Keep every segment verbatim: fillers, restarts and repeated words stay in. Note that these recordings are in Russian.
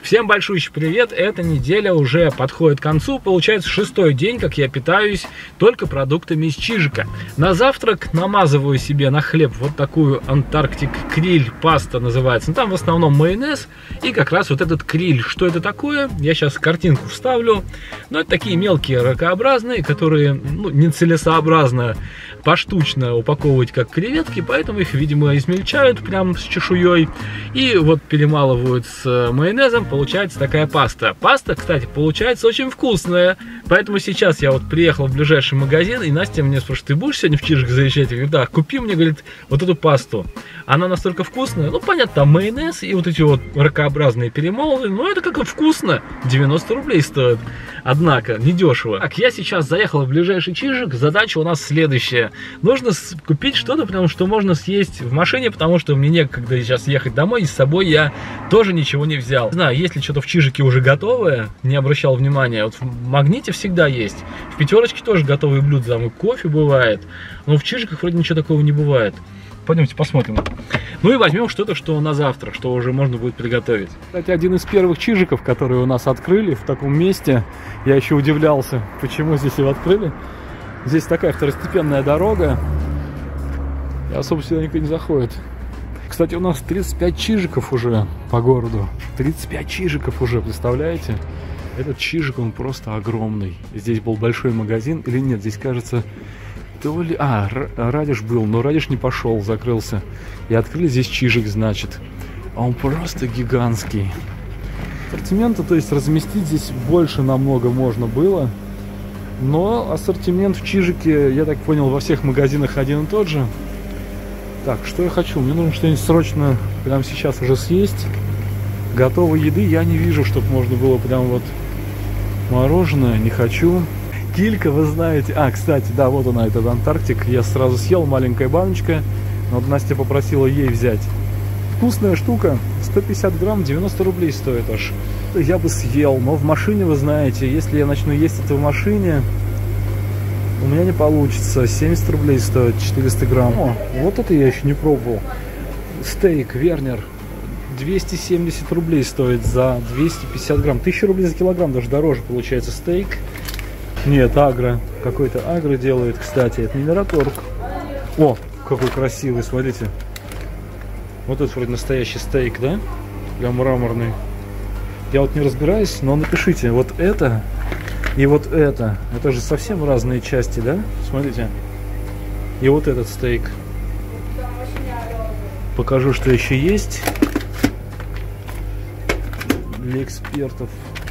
Всем большущий привет! Эта неделя уже подходит к концу. Получается шестой день, как я питаюсь только продуктами из Чижика. На завтрак намазываю себе на хлеб вот такую Антарктик криль, паста называется. Ну, там в основном майонез и как раз вот этот криль. Что это такое? Я сейчас картинку вставлю. Но это такие мелкие ракообразные, которые ну, нецелесообразно поштучно упаковывать как креветки, поэтому их, видимо, измельчают прям с чешуей и вот перемалывают с майонезом. Получается такая паста. Паста, кстати, получается очень вкусная. Поэтому сейчас я вот приехал в ближайший магазин, и Настя меня спрашивает: ты будешь сегодня в Чижик заезжать? Я говорю: да, купи мне, говорит, вот эту пасту. Она настолько вкусная. Ну, понятно, там майонез и вот эти вот ракообразные перемолы. Но это как вкусно. девяносто рублей стоит. Однако, недешево. Так, я сейчас заехал в ближайший Чижик. Задача у нас следующая. Нужно купить что-то, потому что можно съесть в машине, потому что мне некогда сейчас ехать домой, и с собой я тоже ничего не взял. Не знаю, есть ли что-то в Чижике уже готовое, не обращал внимания. Вот в Магните всегда есть. В Пятерочке тоже готовые блюда, там и кофе бывает. Но в Чижиках вроде ничего такого не бывает. Пойдемте посмотрим. Ну и возьмем что-то, что на завтра, что уже можно будет приготовить. Кстати, один из первых Чижиков, которые у нас открыли в таком месте, я еще удивлялся, почему здесь его открыли. Здесь такая второстепенная дорога, и особо сюда никто не заходит. Кстати, у нас тридцать пять Чижиков уже по городу. тридцать пять Чижиков уже, представляете? Этот Чижик, он просто огромный. Здесь был большой магазин, или нет, здесь, кажется, то ли... А, Радиш был, но Радиш не пошел, закрылся. И открыли здесь Чижик, значит. А он просто гигантский. Ассортимента, то есть разместить здесь больше намного можно было. Но ассортимент в Чижике, я так понял, во всех магазинах один и тот же. Так, что я хочу? Мне нужно что-нибудь срочно прямо сейчас уже съесть. Готовой еды я не вижу, чтобы можно было прям вот мороженое. Не хочу. Килька, вы знаете... А, кстати, да, вот она, этот Антарктик. Я сразу съел, маленькая баночка. Но вот Настя попросила ей взять. Вкусная штука. сто пятьдесят грамм, девяносто рублей стоит аж. Я бы съел, но в машине, вы знаете, если я начну есть это в машине, у меня не получится. семьдесят рублей стоит четыреста грамм. О, вот это я еще не пробовал. Стейк Вернер. двести семьдесят рублей стоит за двести пятьдесят грамм. тысяча рублей за килограмм, даже дороже получается стейк. Нет, агро. Какой-то агро делает, кстати. Это не Мираторг. О, какой красивый, смотрите. Вот это вроде настоящий стейк, да? Прям мраморный. Я вот не разбираюсь, но напишите, вот это и вот это. Это же совсем разные части, да? Смотрите. И вот этот стейк. Покажу, что еще есть для экспертов.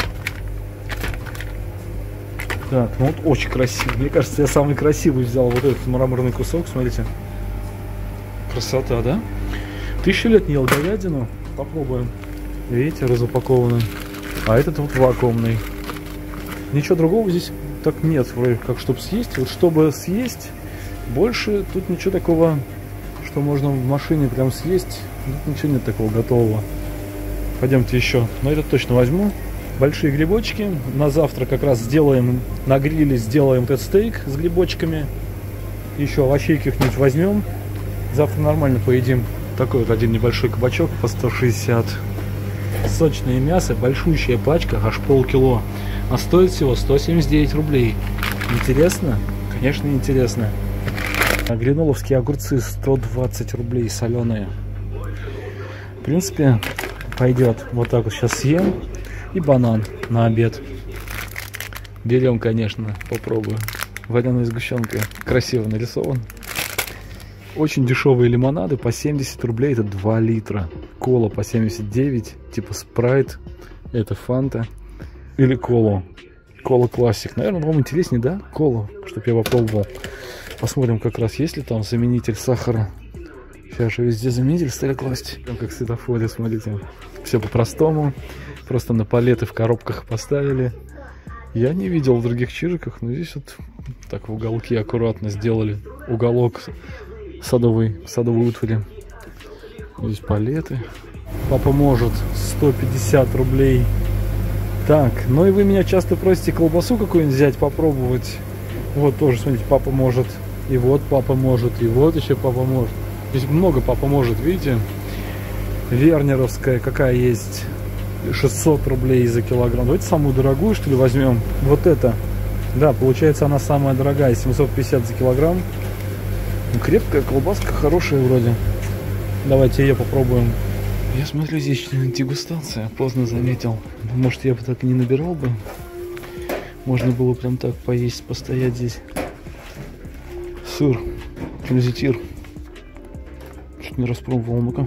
Так, ну вот очень красивый. Мне кажется, я самый красивый взял вот этот мраморный кусок. Смотрите. Красота, да? Тысячу лет не ел говядину. Попробуем. Видите, разупакованный. А этот вот вакуумный. Ничего другого здесь так нет, вроде как, чтобы съесть. Вот чтобы съесть, больше тут ничего такого, что можно в машине прям съесть. Тут ничего нет такого готового. Пойдемте еще. Но этот точно возьму. Большие грибочки. На завтра как раз сделаем, на гриле сделаем этот стейк с грибочками. Еще овощей каких-нибудь возьмем. Завтра нормально поедим. Такой вот один небольшой кабачок по сто шестьдесят. Сочное мясо, большущая пачка, аж полкило. А стоит всего сто семьдесят девять рублей. Интересно? Конечно, интересно. Гриноловские огурцы сто двадцать рублей соленые. В принципе, пойдет. Вот так вот сейчас съем. И банан на обед. Берем, конечно, попробую. Вареная сгущенка. Красиво нарисован. Очень дешевые лимонады по семьдесят рублей, это два литра. Кола по семьдесят девять, типа спрайт, это фанта. Или колу. Кола классик. Наверное, вам интереснее, да? Колу, чтобы я попробовал. Посмотрим, как раз есть ли там заменитель сахара. Сейчас же везде заменитель стали класть. Там как в светофоре, смотрите. Все по-простому. Просто на палеты в коробках поставили. Я не видел в других Чижиках, но здесь вот так в уголке аккуратно сделали. Уголок садовый, садовой утвари. Здесь палеты. Папа может сто пятьдесят рублей. Так, ну и вы меня часто просите колбасу какую-нибудь взять, попробовать. Вот тоже, смотрите, папа может. И вот папа может. И вот еще папа может. Здесь много папа может, видите? Вернеровская какая есть. шестьсот рублей за килограмм. Давайте самую дорогую, что ли, возьмем. Вот это. Да, получается, она самая дорогая, семьсот пятьдесят за килограмм. Ну, крепкая колбаска, хорошая вроде. Давайте ее попробуем. Я смотрю, здесь дегустация. Поздно заметил. Может, я бы так и не набирал бы. Можно было прям так поесть, постоять здесь. Сыр. Тильзитир. Что-то не распробовал. Ну-ка.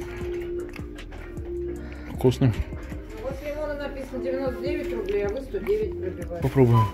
Вкусно. Вот лимона написано девяносто девять рублей, а вы сто девять пробиваете. Попробуем.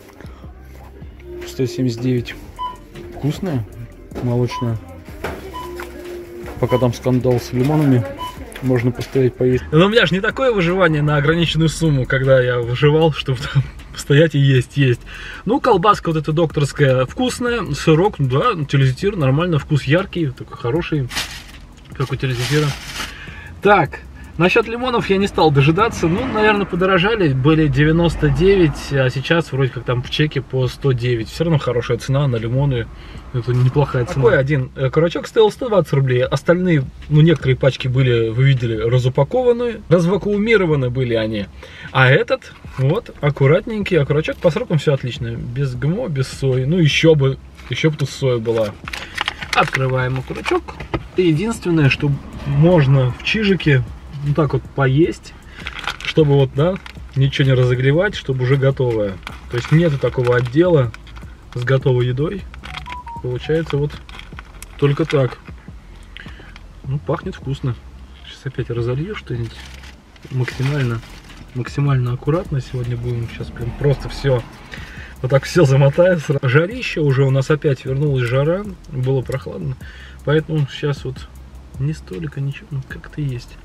сто семьдесят девять. Вкусная. Молочная. Пока там скандал с лимонами, можно постоять поесть. Но у меня же не такое выживание на ограниченную сумму, когда я выживал, чтобы там постоять и есть, есть. Ну, колбаска вот эта докторская вкусная, сырок, да, тильзитир, нормально, вкус яркий, такой хороший, как у тильзитира. Так, насчет лимонов я не стал дожидаться, ну, наверное, подорожали, были девяносто девять, а сейчас вроде как там в чеке по сто девять. Все равно хорошая цена на лимоны, это неплохая цена. Такой один окорочок стоил сто двадцать рублей, остальные, ну, некоторые пачки были, вы видели, разупакованы, развакуумированы были они. А этот, вот, аккуратненький окорочок, по срокам все отлично, без ГМО, без сои, ну, еще бы, еще бы тут соя была. Открываем окорочок. Единственное, что можно в чижике вот так вот поесть, чтобы вот, да, ничего не разогревать, чтобы уже готовое. То есть нету такого отдела с готовой едой. Получается вот только так. Ну, пахнет вкусно. Сейчас опять разолью что-нибудь. Максимально, максимально аккуратно сегодня будем. Сейчас прям просто все, вот так все замотаю. Жарище уже у нас опять вернулась жара. Было прохладно. Поэтому сейчас вот не столько ничего, ну, как-то есть.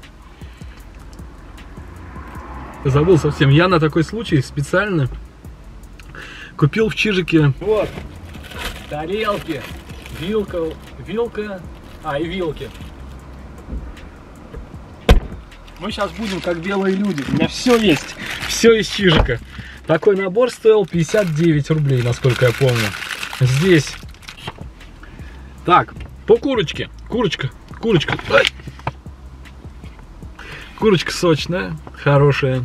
Забыл совсем. Я на такой случай специально купил в чижике вот тарелки, вилка, вилка, а и вилки. Мы сейчас будем как белые люди. У меня все есть, все из чижика. Такой набор стоил пятьдесят девять рублей, насколько я помню. Здесь. Так, по курочке. Курочка, курочка. Ай! Курочка сочная, хорошая.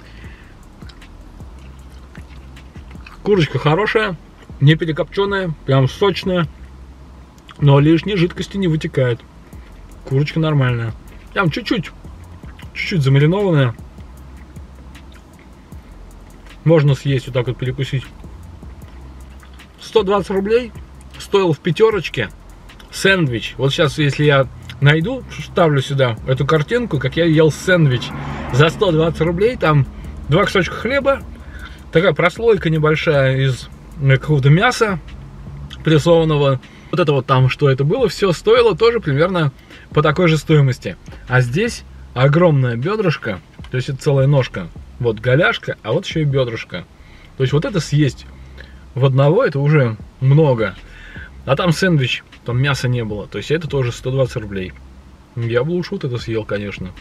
Курочка хорошая, не перекопченная, прям сочная, но лишней жидкости не вытекает. Курочка нормальная. Прям чуть-чуть, чуть-чуть замаринованная. Можно съесть, вот так вот перекусить. сто двадцать рублей стоил в пятерочке сэндвич. Вот сейчас, если я найду, ставлю сюда эту картинку, как я ел сэндвич за сто двадцать рублей. Там два кусочка хлеба, такая прослойка небольшая из какого-то мяса прессованного. Вот это вот там, что это было, все стоило тоже примерно по такой же стоимости. А здесь огромная бедрышко, то есть это целая ножка. Вот голяшка, а вот еще и бедрышко. То есть вот это съесть в одного, это уже много. А там сэндвич, там мяса не было. То есть это тоже сто двадцать рублей. Я бы лучше вот это съел, конечно.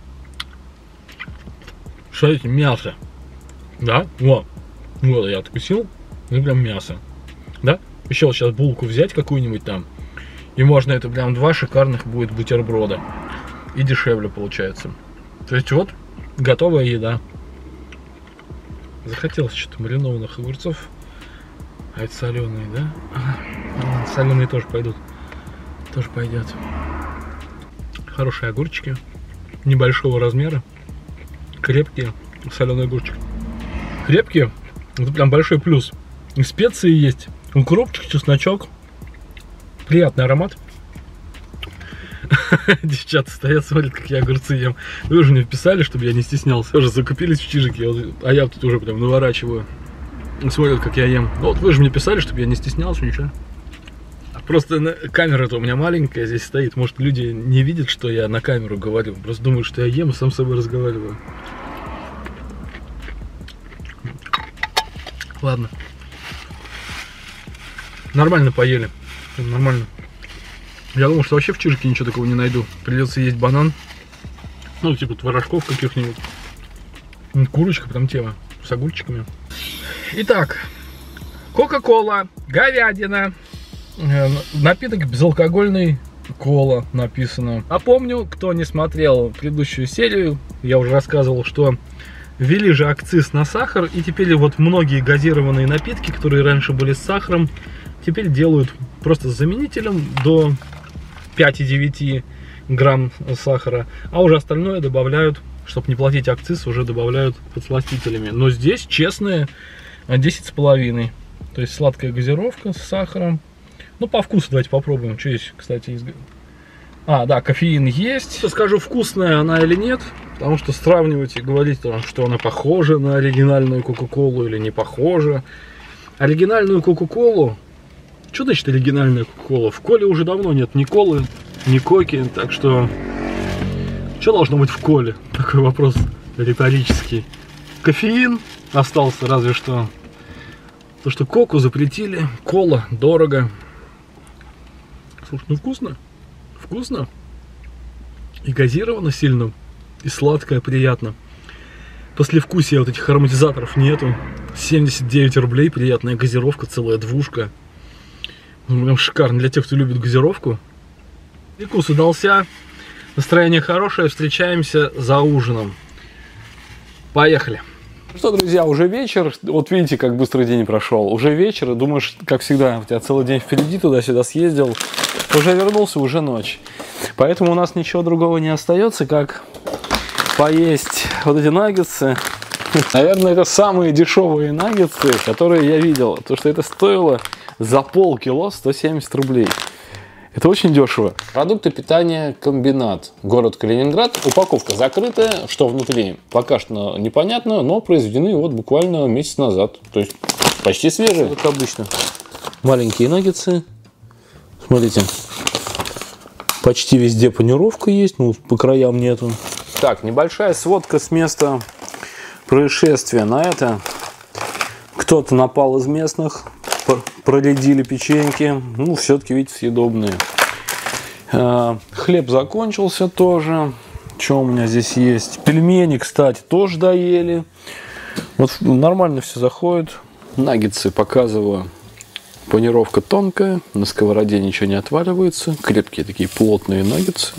Смотрите, мясо. Да? Вот. Вот я откусил. Ну прям мясо. Да? Еще вот сейчас булку взять какую-нибудь там. И можно это прям два шикарных будет бутерброда. И дешевле получается. То есть вот готовая еда. Захотелось что-то маринованных огурцов. А это соленые, да? Ага. Соленые тоже пойдут. Тоже пойдет. Хорошие огурчики. Небольшого размера. Крепкие. Соленый огурчик. Крепкие. Это прям большой плюс. И специи есть. Укропчик, чесночок. Приятный аромат. Девчата стоят, смотрят, как я огурцы ем. Вы уже мне писали, чтобы я не стеснялся. Уже закупились в чижике, а я тут уже прям наворачиваю. Смотрят, как я ем. Ну, вот вы же мне писали, чтобы я не стеснялся, ничего. Просто камера-то у меня маленькая здесь стоит. Может, люди не видят, что я на камеру говорю. Просто думают, что я ем и сам с собой разговариваю. Ладно. Нормально поели. Нормально. Я думал, что вообще в чижике ничего такого не найду. Придется есть банан. Ну, типа творожков каких-нибудь. Курочка, прям тема. С огурчиками. Итак, кока-кола, говядина, напиток безалкогольный, кола написано. А помню, кто не смотрел предыдущую серию, Я уже рассказывал, что ввели же акциз на сахар, и теперь вот многие газированные напитки, которые раньше были с сахаром, теперь делают просто с заменителем до пяти девяти грамм сахара, а уже остальное добавляют, чтобы не платить акциз, уже добавляют подсластителями. Но здесь честные десять с половиной. То есть сладкая газировка с сахаром. Ну, по вкусу давайте попробуем. Что есть, кстати, из... А, да, кофеин есть. Скажу, вкусная она или нет, потому что сравнивать и говорить, что она похожа на оригинальную кока-колу или не похожа. Оригинальную кока-колу... Что значит оригинальная кока-кола? В коле уже давно нет ни колы, ни коки, так что... Что должно быть в коле? Такой вопрос риторический. Кофеин остался разве что. То, что коку запретили, кола дорого. Слушай, ну вкусно. Вкусно. И газировано сильно. И сладкое приятно. Послевкусия вот этих ароматизаторов нету. семьдесят девять рублей, приятная газировка, целая двушка. Ну, прям шикарно для тех, кто любит газировку. Перекус удался. Настроение хорошее. Встречаемся за ужином. Поехали. Что, друзья, уже вечер. Вот видите, как быстро день прошел. Уже вечер, и думаешь, как всегда, у тебя целый день впереди, туда-сюда съездил. Уже вернулся, уже ночь. Поэтому у нас ничего другого не остается, как поесть вот эти наггетсы. Наверное, это самые дешевые наггетсы, которые я видел. Потому что это стоило за полкило сто семьдесят рублей. Это очень дешево. Продукты питания «Комбинат». Город Калининград. Упаковка закрытая. Что внутри, пока что непонятно, но произведены вот буквально месяц назад. То есть почти свежие, как обычно. Маленькие наггетсы. Смотрите. Почти везде панировка есть, ну по краям нету. Так, небольшая сводка с места происшествия. На это кто-то напал из местных. Проредили печеньки, ну, все-таки, видите, съедобные. А, хлеб закончился тоже. Что у меня здесь есть? Пельмени, кстати, тоже доели. Вот нормально все заходит. Наггетсы показываю. Панировка тонкая, на сковороде ничего не отваливается. Крепкие такие плотные наггетсы.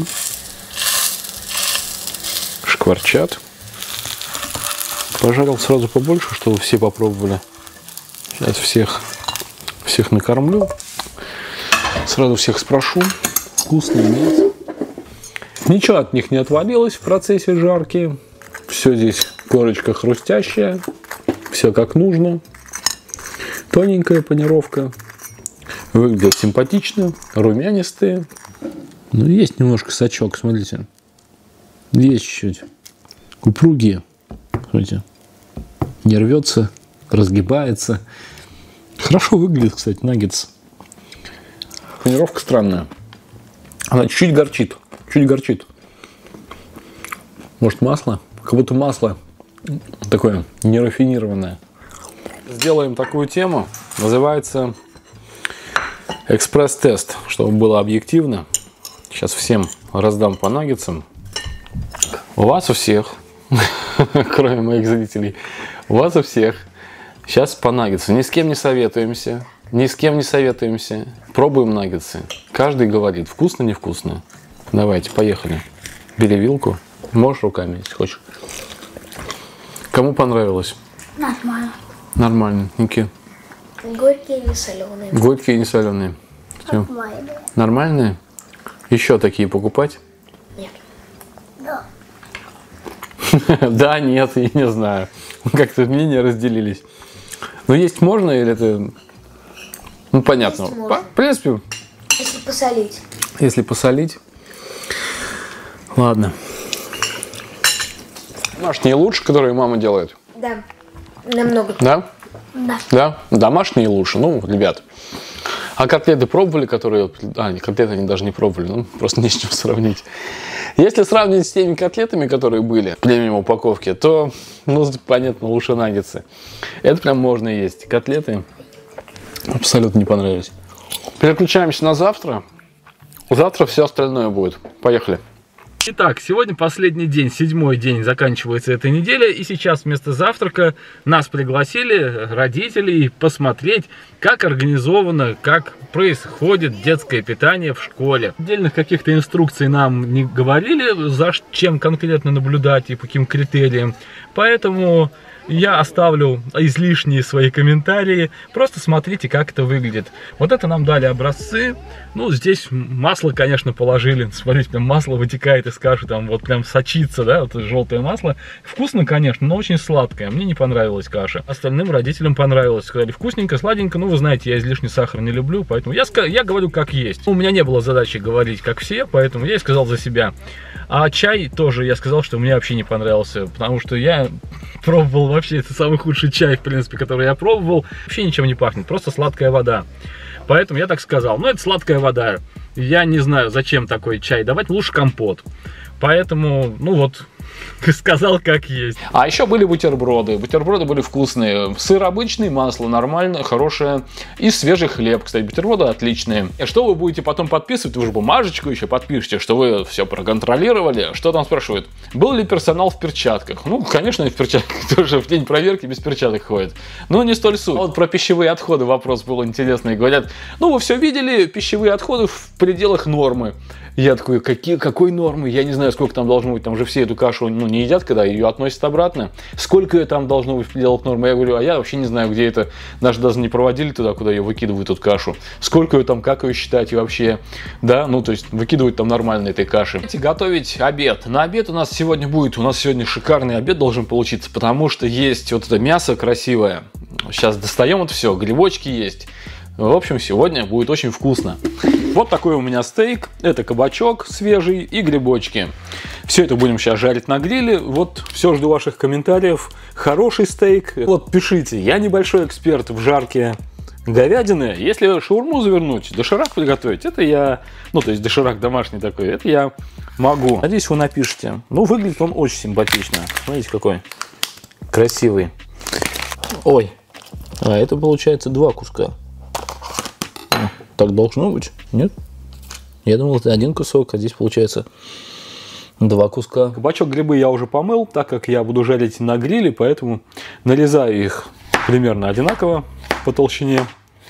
Шкварчат. Пожарил сразу побольше, чтобы все попробовали. Сейчас всех... Всех накормлю. Сразу всех спрошу. Вкусные, нет? Ничего от них не отвалилось в процессе жарки. Все здесь корочка хрустящая. Все как нужно. Тоненькая панировка. Выглядят симпатично. Румянистые. Ну, есть немножко сачок, смотрите. Есть чуть-чуть. Упругие. Смотрите. Не рвется, разгибается. Хорошо выглядит, кстати, наггетс. Панировка странная. Она чуть-чуть горчит. Чуть горчит. Может, масло? Как будто масло такое нерафинированное. Сделаем такую тему. Называется экспресс-тест. Чтобы было объективно. Сейчас всем раздам по наггетсам. У вас у всех, кроме моих зрителей, у вас у всех сейчас по наггетсу. Ни с кем не советуемся. Ни с кем не советуемся. Пробуем наггетсы. Каждый говорит, вкусно, невкусно. Давайте, поехали. Бери вилку. Можешь руками, если хочешь. Кому понравилось? Нормально. Нормально. Ники? Горькие, не соленые. Горькие, не соленые. Нормальные. Нормальные? Еще такие покупать? Нет. Да. Да, нет, я не знаю. Как-то мнения разделились. Но есть можно или это... Ну, понятно. Есть можно. В принципе... Если посолить. Если посолить. Ладно. Домашние лучше, которые мама делает? Да. Намного. Да? Да. Да? Домашние лучше. Ну, ребят. А котлеты пробовали, которые... А, котлеты они даже не пробовали. Ну, просто не с чем сравнить. Если сравнить с теми котлетами, которые были в премиум упаковке, то, ну, понятно, лучше наггетсы. Это прям можно есть. Котлеты абсолютно не понравились. Переключаемся на завтра. Завтра все остальное будет. Поехали. Итак, сегодня последний день, седьмой день заканчивается эта неделя, и сейчас вместо завтрака нас пригласили, родителей, посмотреть, как организовано, как происходит детское питание в школе. Отдельных каких-то инструкций нам не говорили, за чем конкретно наблюдать и по каким критериям, поэтому я оставлю излишние свои комментарии. Просто смотрите, как это выглядит. Вот это нам дали образцы. Ну, здесь масло, конечно, положили. Смотрите, прям масло вытекает из каши. Там вот прям сочится, да, вот желтое масло. Вкусно, конечно, но очень сладкое. Мне не понравилась каша. Остальным родителям понравилось. Сказали, вкусненько, сладенько. Ну, вы знаете, я излишний сахар не люблю, поэтому я, я говорю, как есть. У меня не было задачи говорить, как все, поэтому я и сказал за себя. А чай тоже я сказал, что мне вообще не понравился, потому что я пробовал вообще, это самый худший чай, в принципе, который я пробовал. Вообще ничем не пахнет, просто сладкая вода. Поэтому я так сказал, ну это сладкая вода. Я не знаю, зачем такой чай давать, лучше компот. Поэтому, ну вот, сказал как есть. А еще были бутерброды. Бутерброды были вкусные. Сыр обычный, масло нормальное, хорошее. И свежий хлеб. Кстати, бутерброды отличные. И что вы будете потом подписывать? Вы же бумажечку еще подпишите, что вы все проконтролировали. Что там спрашивают? Был ли персонал в перчатках? Ну, конечно, и в перчатках. Тоже в день проверки без перчаток ходит. Но не столь суть. Вот про пищевые отходы вопрос был интересный. Говорят, ну вы все видели, пищевые отходы в пределах нормы. Я такой, какие, какой нормы? Я не знаю, сколько там должно быть. Там же все эту кашу ну, не едят, когда ее относят обратно. Сколько там должно быть в пределах нормы? Я говорю, а я вообще не знаю, где это. Даже даже не проводили туда, куда ее выкидывают, эту кашу. Сколько ее там, как ее считать и вообще. Да, ну то есть выкидывают там нормально этой каши. Готовить обед. На обед у нас сегодня будет, у нас сегодня шикарный обед должен получиться, потому что есть вот это мясо красивое. Сейчас достаем это все, грибочки есть. В общем, сегодня будет очень вкусно. Вот такой у меня стейк. Это кабачок свежий и грибочки. Все это будем сейчас жарить на гриле. Вот, все, жду ваших комментариев. Хороший стейк. Вот, пишите. Я небольшой эксперт в жарке говядины. Если шаурму завернуть, доширак приготовить, это я... Ну, то есть доширак домашний такой, это я могу. Надеюсь, вы напишите. Ну, выглядит он очень симпатично. Смотрите, какой красивый. Ой, а это получается два куска. Так должно быть? Нет? Я думал, это один кусок, а здесь получается два куска. Кабачок, грибы я уже помыл, так как я буду жарить на гриле, поэтому нарезаю их примерно одинаково по толщине.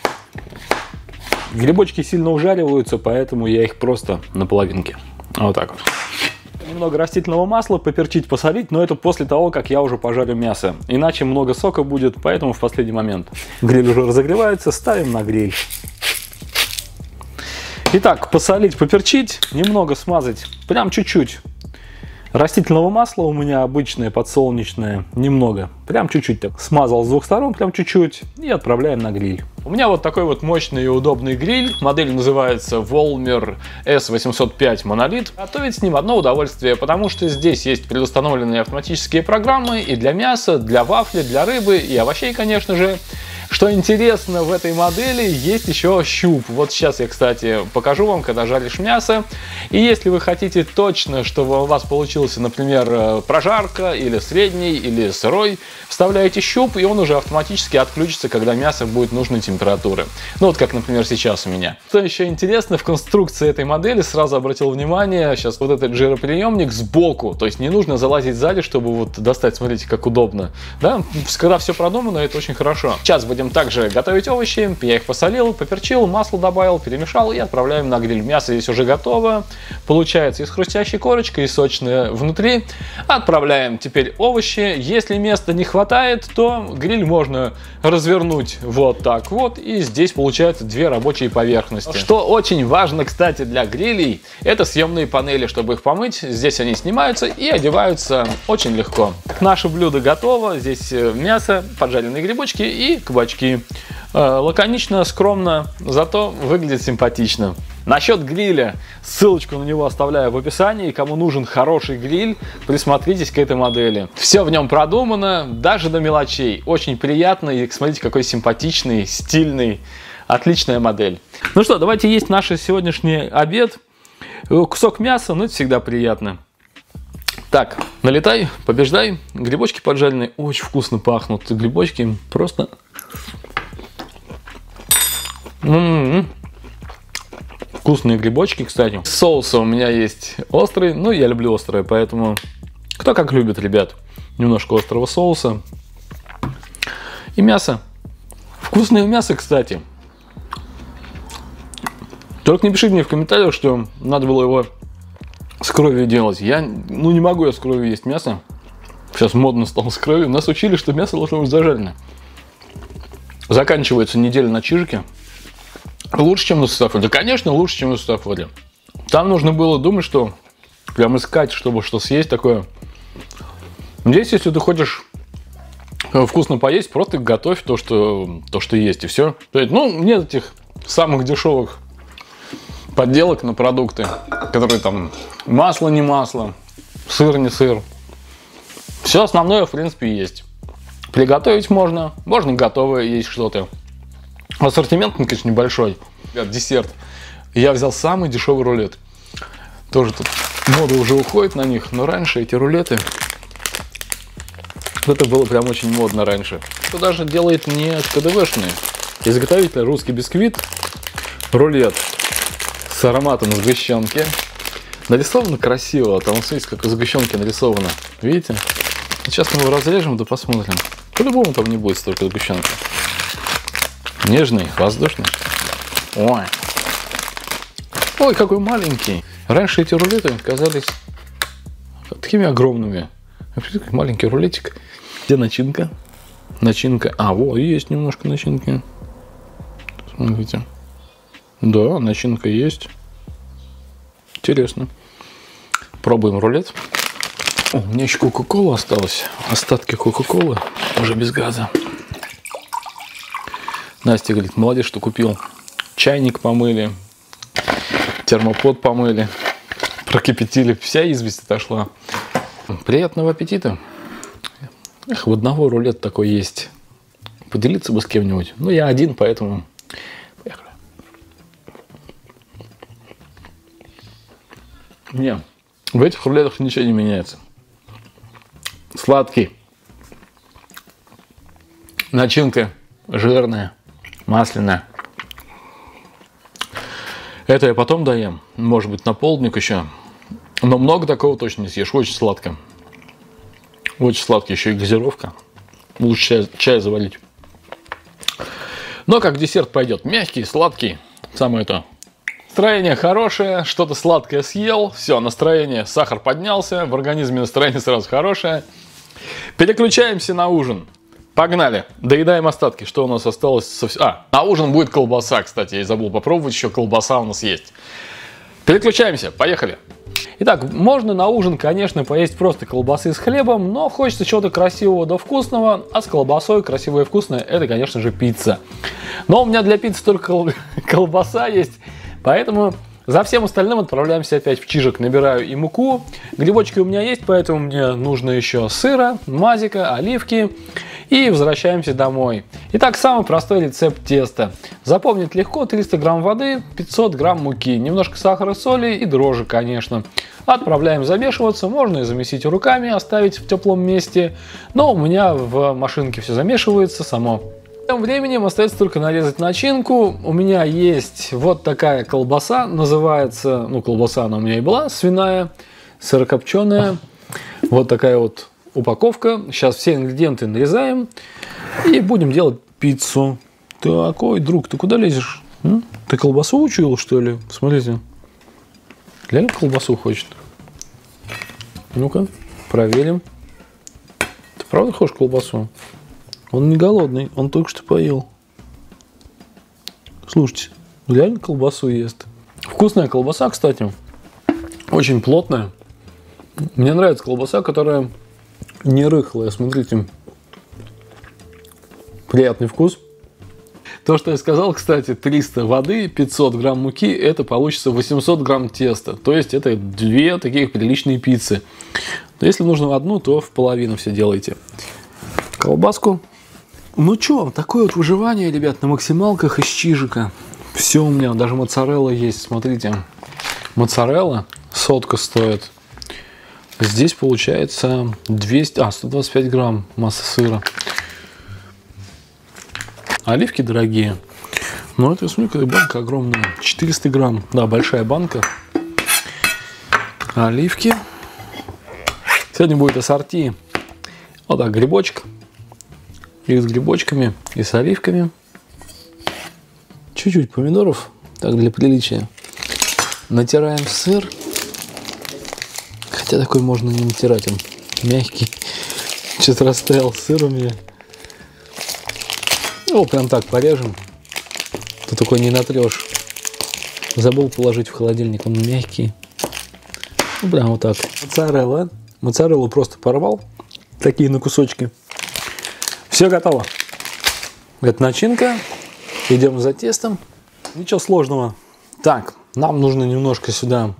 Грибочки сильно ужариваются, поэтому я их просто на половинке. Вот так вот. Немного растительного масла, поперчить, посолить, но это после того, как я уже пожарю мясо. Иначе много сока будет, поэтому в последний момент. Гриль уже разогревается, ставим на гриль. Итак, посолить, поперчить, немного смазать, прям чуть-чуть. Растительного масла у меня обычное, подсолнечное, немного. Прям чуть-чуть так. Смазал с двух сторон, прям чуть-чуть. И отправляем на гриль. У меня вот такой вот мощный и удобный гриль. Модель называется Волмер эс восемьсот пять Monolith. Готовить с ним одно удовольствие, потому что здесь есть предустановленные автоматические программы и для мяса, для вафли, для рыбы и овощей, конечно же. Что интересно, в этой модели есть еще щуп. Вот сейчас я, кстати, покажу вам, когда жаришь мясо. И если вы хотите точно, чтобы у вас получился, например, прожарка, или средний, или сырой, вставляете щуп, и он уже автоматически отключится, когда мясо будет нужной температуры. Ну вот как, например, сейчас у меня. Что еще интересно, в конструкции этой модели сразу обратил внимание, сейчас вот этот жироприемник сбоку. То есть не нужно залазить сзади, чтобы вот достать, смотрите, как удобно. Да? Когда все продумано, это очень хорошо. Сейчас будем также готовить овощи. Я их посолил, поперчил, масло добавил, перемешал и отправляем на гриль. Мясо здесь уже готово. Получается и с хрустящей корочкой, и сочное внутри. Отправляем теперь овощи. Если места не хватает, то гриль можно развернуть вот так вот. И здесь получается две рабочие поверхности. Что очень важно, кстати, для грилей, это съемные панели, чтобы их помыть. Здесь они снимаются и одеваются очень легко. Наше блюдо готово. Здесь мясо, поджаренные грибочки и кабачки. Лаконично, скромно, зато выглядит симпатично. Насчет гриля, ссылочку на него оставляю в описании. Кому нужен хороший гриль, присмотритесь к этой модели. Все в нем продумано, даже до мелочей. Очень приятно, и смотрите, какой симпатичный, стильный, отличная модель. Ну что, давайте есть наш сегодняшний обед. Кусок мяса, ну это всегда приятно. Так, налетай, побеждай. Грибочки поджаренные очень вкусно пахнут. Грибочки просто... М-м-м. Вкусные грибочки, кстати. Соус у меня есть острый, ну я люблю острое, поэтому кто как любит, ребят. Немножко острого соуса. И мясо. Вкусное мясо, кстати. Только не пишите мне в комментариях, что надо было его с кровью делать. Я, ну, не могу я с кровью есть мясо. Сейчас модно стало с кровью. Нас учили, что мясо должно быть зажарено. Заканчивается неделя на чижике. Лучше, чем на светофоре. Да, конечно, лучше, чем на светофоре. Там нужно было думать, что прям искать, чтобы что съесть такое. Здесь, если ты хочешь вкусно поесть, просто готовь то, что, то, что есть, и все. Ну, нет этих самых дешевых подделок на продукты, которые там масло не масло, сыр не сыр. Все основное, в принципе, есть. Приготовить можно, можно готовое есть что-то. Ассортимент, конечно, небольшой. Десерт. Я взял самый дешевый рулет. Тоже тут мода уже уходит на них, но раньше эти рулеты... Это было прям очень модно раньше. Это даже делает не КДВшные. Изготовитель русский бисквит. Рулет с ароматом сгущенки. Нарисовано красиво. Там, смотрите, как из сгущенки нарисовано. Видите? Сейчас мы его разрежем, да посмотрим. По-любому там не будет столько сгущенки. Нежный, воздушный. Ой. Ой, какой маленький. Раньше эти рулеты казались такими огромными. Маленький рулетик. Где начинка? Начинка. А, вот, есть немножко начинки. Смотрите. Да, начинка есть. Интересно. Пробуем рулет. О, у меня еще кока-кола осталась. Остатки кока-колы. Уже без газа. Настя говорит, молодец, что купил. Чайник помыли. Термопод помыли. Прокипятили. Вся известь отошла. Приятного аппетита. Эх, в одного рулет такой есть. Поделиться бы с кем-нибудь. Ну, я один, поэтому... Поехали. Не, в этих рулетах ничего не меняется. Сладкий. Начинка жирная, масляная. Это я потом доем. Может быть, на полдник еще. Но много такого точно не съешь. Очень сладко. Очень сладкий. Еще и газировка. Лучше чай, чай заварить. Но как десерт пойдет. Мягкий, сладкий. Самое то. Настроение хорошее. Что-то сладкое съел. Все, настроение. Сахар поднялся. В организме настроение сразу хорошее. Переключаемся на ужин. Погнали. Доедаем остатки. Что у нас осталось? А, на ужин будет колбаса, кстати. Я забыл попробовать. Еще колбаса у нас есть. Переключаемся. Поехали. Итак, можно на ужин, конечно, поесть просто колбасы с хлебом, но хочется чего-то красивого да вкусного, а с колбасой красивое и вкусное – это, конечно же, пицца. Но у меня для пиццы только колбаса есть, поэтому за всем остальным отправляемся опять в чижик. Набираю и муку, грибочки у меня есть, поэтому мне нужно еще сыра, мазика, оливки. И возвращаемся домой. Итак, самый простой рецепт теста. Запомнить легко: триста грамм воды, пятьсот грамм муки, немножко сахара, соли и дрожжи, конечно. Отправляем замешиваться, можно и замесить руками, оставить в теплом месте, но у меня в машинке все замешивается само. Тем временем остается только нарезать начинку. У меня есть вот такая колбаса, называется, ну колбаса она у меня и была, свиная, сырокопченая. Вот такая вот упаковка. Сейчас все ингредиенты нарезаем и будем делать пиццу. Так, ой, друг, ты куда лезешь? М? Ты колбасу учуял, что ли? Смотрите. Реально колбасу хочет. Ну-ка, проверим. Ты правда хочешь колбасу? Он не голодный, он только что поел. Слушайте, реально колбасу ест. Вкусная колбаса, кстати. Очень плотная. Мне нравится колбаса, которая не рыхлая, смотрите. Приятный вкус. То, что я сказал, кстати, триста воды, пятьсот грамм муки, это получится восемьсот грамм теста. То есть это две таких приличные пиццы. Но если нужно одну, то в половину все делайте. Колбаску. Ну что, такое вот выживание, ребят, на максималках из чижика. Все у меня, даже моцарелла есть, смотрите. Моцарелла сотка стоит. Здесь получается двести, а, сто двадцать пять грамм масса сыра. Оливки дорогие. Ну, это, смотри, банка огромная. четыреста грамм. Да, большая банка. Оливки. Сегодня будет ассорти. Вот так, грибочек. И с грибочками, и с оливками. Чуть-чуть помидоров. Так, для приличия. Натираем сыр. Хотя такой можно не натирать, он мягкий. Сейчас растаял сыр у меня. Ну, прям так порежем. Ты такой не натрешь. Забыл положить в холодильник, он мягкий. Ну, прям вот так. Моцарелла. Моцареллу просто порвал. Такие на кусочки. Все готово. Это начинка. Идем за тестом. Ничего сложного. Так, нам нужно немножко сюда.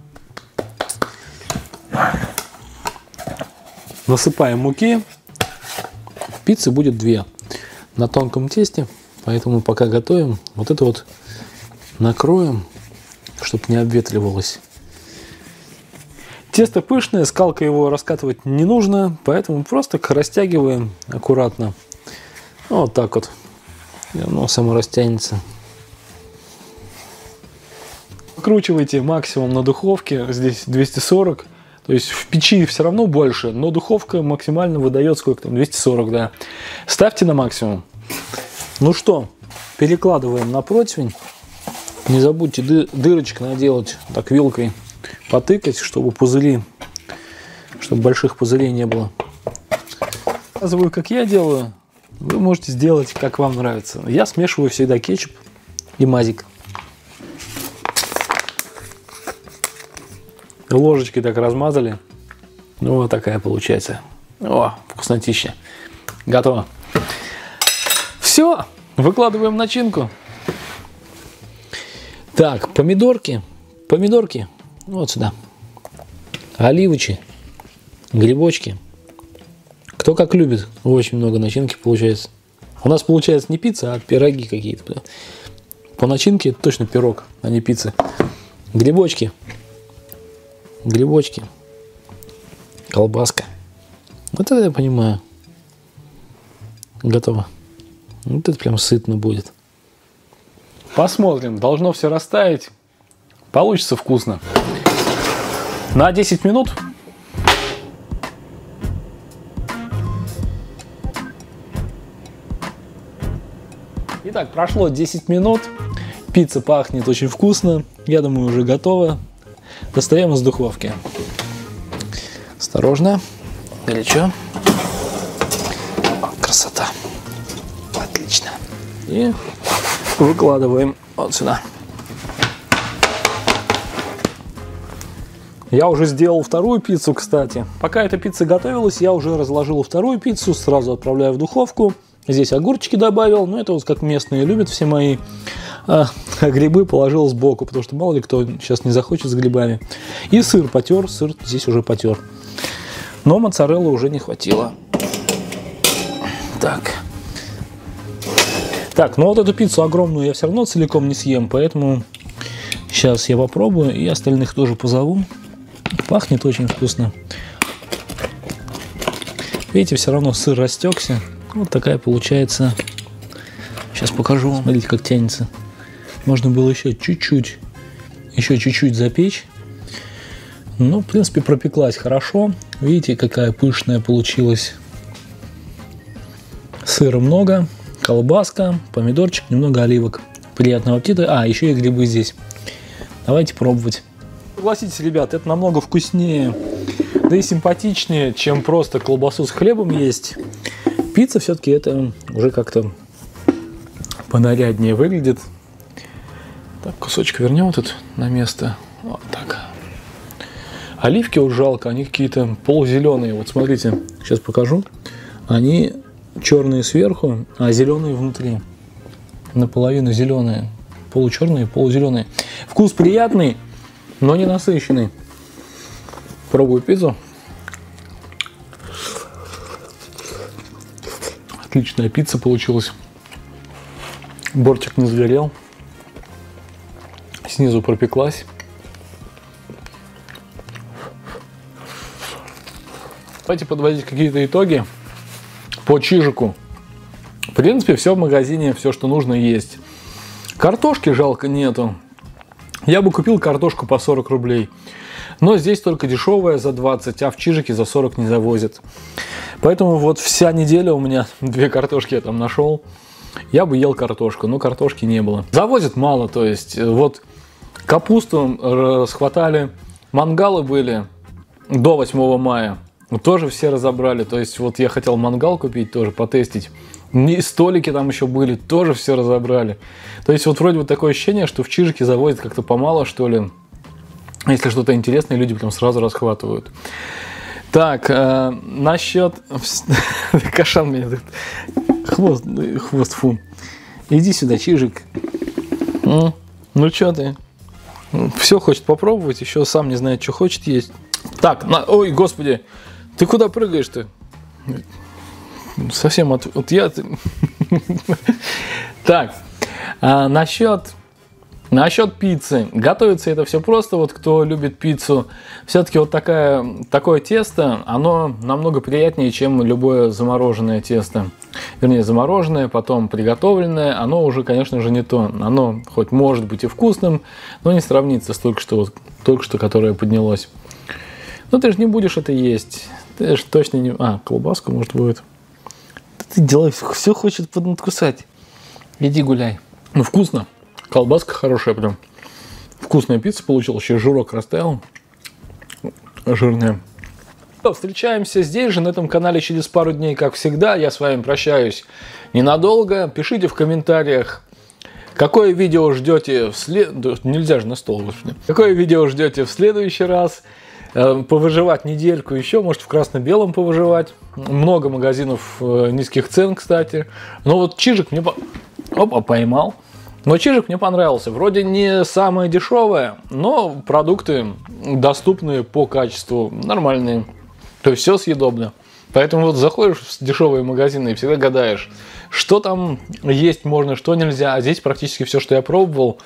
Насыпаем муки. Пиццы будет две. На тонком тесте. Поэтому пока готовим, вот это вот накроем, чтобы не обветривалось. Тесто пышное, скалкой его раскатывать не нужно, поэтому просто растягиваем аккуратно. Вот так вот. И оно само растянется. Выкручивайте максимум на духовке. Здесь двести сорок. То есть в печи все равно больше, но духовка максимально выдает сколько там? двести сорок, да. Ставьте на максимум. Ну что, перекладываем на противень. Не забудьте ды дырочек наделать, так вилкой потыкать, чтобы пузыри, чтобы больших пузырей не было. Показываю, как я делаю. Вы можете сделать, как вам нравится. Я смешиваю всегда кетчуп и мазик. Ложечкой так размазали. Ну, вот такая получается. О, вкуснотища. Готово. Все, выкладываем начинку. Так, помидорки. Помидорки. Вот сюда. Оливочки. Грибочки. Кто как любит. Очень много начинки получается. У нас получается не пицца, а пироги какие-то. По начинке это точно пирог, а не пицца. Грибочки. Грибочки. Колбаска. Вот это я понимаю. Готово. Вот это прям сытно будет. Посмотрим. Должно все растаять. Получится вкусно. На десять минут. Итак, прошло десять минут. Пицца пахнет очень вкусно. Я думаю, уже готова. Достаем из духовки. Осторожно. Горячо. Красота. Отлично. И выкладываем вот сюда. Я уже сделал вторую пиццу, кстати. Пока эта пицца готовилась, я уже разложил вторую пиццу. Сразу отправляю в духовку. Здесь огурчики добавил. Но это вот как местные любят все мои. А, а грибы положил сбоку, потому что мало ли кто сейчас не захочет с грибами. И сыр потер. Сыр здесь уже потер. Но моцареллы уже не хватило. Так. Так, ну вот эту пиццу огромную я все равно целиком не съем, поэтому сейчас я попробую и остальных тоже позову. Пахнет очень вкусно. Видите, все равно сыр растекся. Вот такая получается. Сейчас покажу. Смотрите, как тянется. Можно было еще чуть-чуть, еще чуть-чуть запечь. Ну, в принципе, пропеклась хорошо. Видите, какая пышная получилась. Сыра много, колбаска, помидорчик, немного оливок. Приятного аппетита. А, еще и грибы здесь. Давайте пробовать. Согласитесь, ребят, это намного вкуснее, да и симпатичнее, чем просто колбасу с хлебом есть. Пицца все-таки это уже как-то понаряднее выглядит. Так, кусочек вернем тут на место. Вот так. Оливки вот жалко, они какие-то полузеленые. Вот смотрите, сейчас покажу. Они черные сверху, а зеленые внутри. Наполовину зеленые. Получерные, полузеленые. Вкус приятный, но не насыщенный. Пробую пиццу. Отличная пицца получилась. Бортик не сгорел. Снизу пропеклась. Давайте подводить какие-то итоги по чижику. В принципе, все в магазине, все, что нужно, есть. Картошки жалко нету. Я бы купил картошку по сорок рублей. Но здесь только дешевая за двадцать, а в Чижике за сорок не завозят. Поэтому вот вся неделя у меня две картошки я там нашел. Я бы ел картошку, но картошки не было. Завозят мало, то есть вот капусту расхватали, мангалы были до восьмого мая. Тоже все разобрали, то есть вот я хотел мангал купить, тоже потестить. И столики там еще были, тоже все разобрали. То есть вот вроде вот такое ощущение, что в Чижике завозят как-то помало, что ли. Если что-то интересное, люди прям сразу расхватывают. Так, э, насчет... Кашан меня тут... Хвост, хвост, фу. Иди сюда, Чижик. Ну, ну что ты? Все хочет попробовать, еще сам не знает, что хочет есть. Так, на... ой, господи, ты куда прыгаешь-то? Совсем от... Вот я... Так, а, насчет... Насчет пиццы. Готовится это все просто. Вот кто любит пиццу, все-таки вот такая, такое тесто, оно намного приятнее, чем любое замороженное тесто. Вернее, замороженное, потом приготовленное, оно уже, конечно же, не то. Оно хоть может быть и вкусным, но не сравнится с только что, вот, только что которое поднялось. Но ты же не будешь это есть. Ты же точно не... А, колбаску, может, будет. Ты делай, все хочет поднадкусать. Иди гуляй. Ну, вкусно. Колбаска хорошая прям. Вкусная пицца получилась. Еще жирок растаял. Жирная. Встречаемся здесь же, на этом канале, через пару дней, как всегда. Я с вами прощаюсь ненадолго. Пишите в комментариях, какое видео ждете в след... Нельзя же на стол, господи. Какое видео ждете в следующий раз. Повыживать недельку еще, может, в красно-белом повыживать. Много магазинов низких цен, кстати. Но вот Чижик мне... Опа, поймал. Но Чижик мне понравился. Вроде не самое дешевое, но продукты доступные по качеству, нормальные. То есть все съедобно. Поэтому вот заходишь в дешевые магазины и всегда гадаешь, что там есть можно, что нельзя. А здесь практически все, что я пробовал,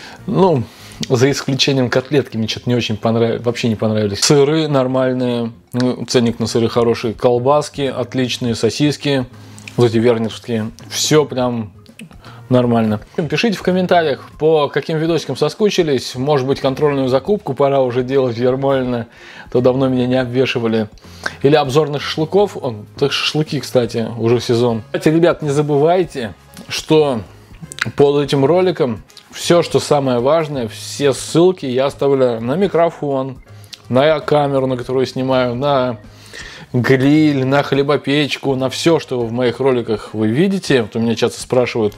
ну, за исключением котлетки, мне что-то не очень понравилось, вообще не понравились. Сыры нормальные, ну, ценник на сыры хороший, колбаски отличные, сосиски, вот эти вернерские. Все прям... нормально. Пишите в комментариях, по каким видосикам соскучились. Может быть, контрольную закупку пора уже делать нормально. То давно меня не обвешивали. Или обзор на шашлыков. О, так шашлыки, кстати, уже сезон. Кстати, ребят, не забывайте, что под этим роликом все, что самое важное, все ссылки я оставляю на микрофон, на камеру, на которую снимаю, на гриль, на хлебопечку, на все, что в моих роликах вы видите. Вот у меня часто спрашивают,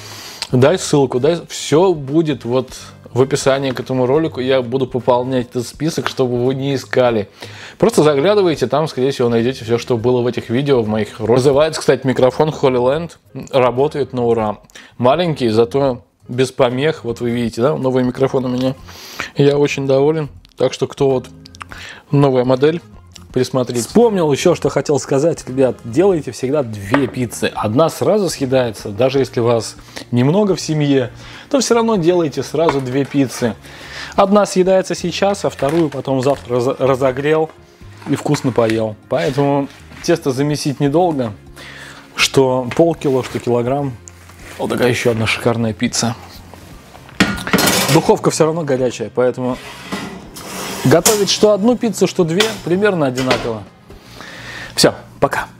дай ссылку, дай, все будет вот в описании к этому ролику. Я буду пополнять этот список, чтобы вы не искали. Просто заглядывайте, там, скорее всего, найдете все, что было в этих видео, в моих роликах. Называется, кстати, микрофон HolyLand. Работает на ура. Маленький, зато без помех. Вот вы видите, да, новый микрофон у меня. Я очень доволен. Так что, кто вот новая модель, присмотрите. Вспомнил еще, что хотел сказать, ребят. Делайте всегда две пиццы. Одна сразу съедается, даже если вас немного в семье, то все равно делайте сразу две пиццы. Одна съедается сейчас, а вторую потом завтра разогрел и вкусно поел. Поэтому тесто замесить недолго. Что полкило, что килограмм. Вот такая еще одна шикарная пицца. Духовка все равно горячая, поэтому... готовить что одну пиццу, что две, примерно одинаково. Все, пока.